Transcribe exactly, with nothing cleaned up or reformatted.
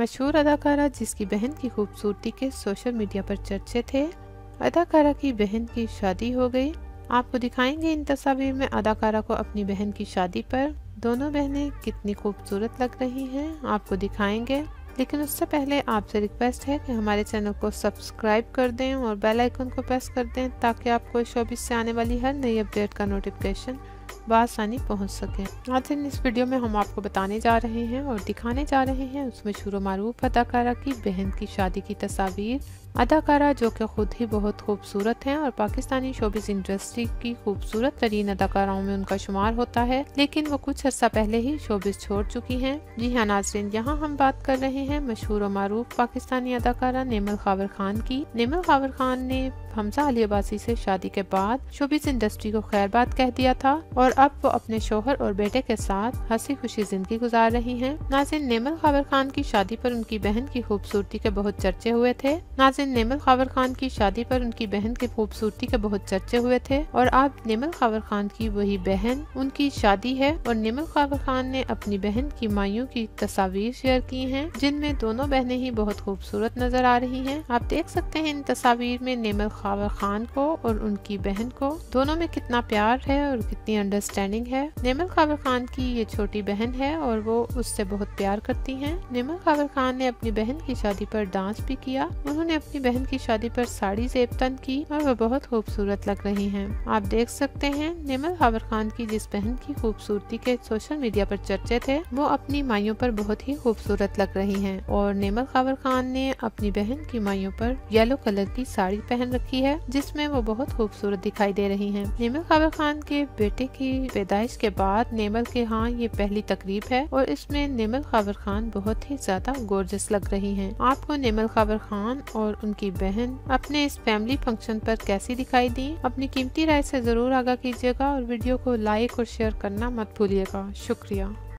मशहूर अदाकारा जिसकी बहन की खूबसूरती के सोशल मीडिया पर चर्चे थे। अदाकारा की बहन की शादी हो गई। आपको दिखाएंगे इन तस्वीर में अदाकारा को अपनी बहन की शादी पर। दोनों बहनें कितनी खूबसूरत लग रही हैं, आपको दिखाएंगे। लेकिन उससे पहले आपसे रिक्वेस्ट है कि हमारे चैनल को सब्सक्राइब कर दें और बेल आइकन को प्रेस कर दें ताकि आपको शोबिस से आने वाली हर नई अपडेट का नोटिफिकेशन बआसानी पहुंच सके। आज इस वीडियो में हम आपको बताने जा रहे हैं और दिखाने जा रहे हैं उस मशहूर मारूफ अदाकारा की बहन की शादी की तस्वीर। अदाकारा जो कि खुद ही बहुत खूबसूरत हैं और पाकिस्तानी शोबिस इंडस्ट्री की खूबसूरत तरीन अदाकाराओं में उनका शुमार होता है, लेकिन वो कुछ अर्सा पहले ही शोबिस छोड़ चुकी हैं। जी हाँ नाज़रीन, यहाँ हम बात कर रहे हैं मशहूर मारूफ पाकिस्तानी अदाकारा नेमल खावर खान की। नेमल खावर खान ने हमजा अली अब्बासी से शादी के बाद शोबिस इंडस्ट्री को खैरबाद कह दिया था और अब वो अपने शोहर और बेटे के साथ हंसी खुशी जिंदगी गुजार रही हैं। नाज़रीन, नेमल खावर खान की शादी पर उनकी बहन की खूबसूरती के बहुत चर्चे हुए थे। नाज़रीन, नेमल खावर खान की शादी पर उनकी बहन की खूबसूरती के बहुत चर्चे हुए थे और अब नेमल खावर खान की वही बहन उनकी शादी है और नेमल खावर खान ने अपनी बहन की माइयों की तस्वीर शेयर की हैं, जिनमें दोनों बहनें ही बहुत खूबसूरत नजर आ रही हैं। आप देख सकते हैं इन तस्वीर में नेमल खावर खान को और उनकी बहन को, दोनों में कितना प्यार है और कितनी अंडरस्टैंडिंग है। नेमल खावर खान की ये छोटी बहन है और वो उससे बहुत प्यार करती हैं। नेमल खावर खान ने अपनी बहन की शादी पर डांस भी किया। उन्होंने अपनी बहन की शादी पर साड़ी ज़ेब-तन की और वो बहुत खूबसूरत लग रही हैं। आप देख सकते हैं नेमल खावर खान की जिस बहन की खूबसूरती के सोशल मीडिया पर चर्चे थे, वो अपनी माइयों पर बहुत ही खूबसूरत लग रही हैं और नेमल खावर खान ने अपनी बहन की माइयों पर येलो कलर की साड़ी पहन रखी है, जिसमें वो बहुत खूबसूरत दिखाई दे रही हैं। नेमल खावर खान के बेटे की पैदाइश के बाद नेमल के यहाँ ये पहली तकरीब है और इसमें नेमल खावर खान बहुत ही ज्यादा गोर्जस लग रही हैं। आपको नेमल खावर खान और उनकी बहन अपने इस फैमिली फंक्शन पर कैसी दिखाई दी, अपनी कीमती राय से जरूर आगाह कीजिएगा और वीडियो को लाइक और शेयर करना मत भूलिएगा। शुक्रिया।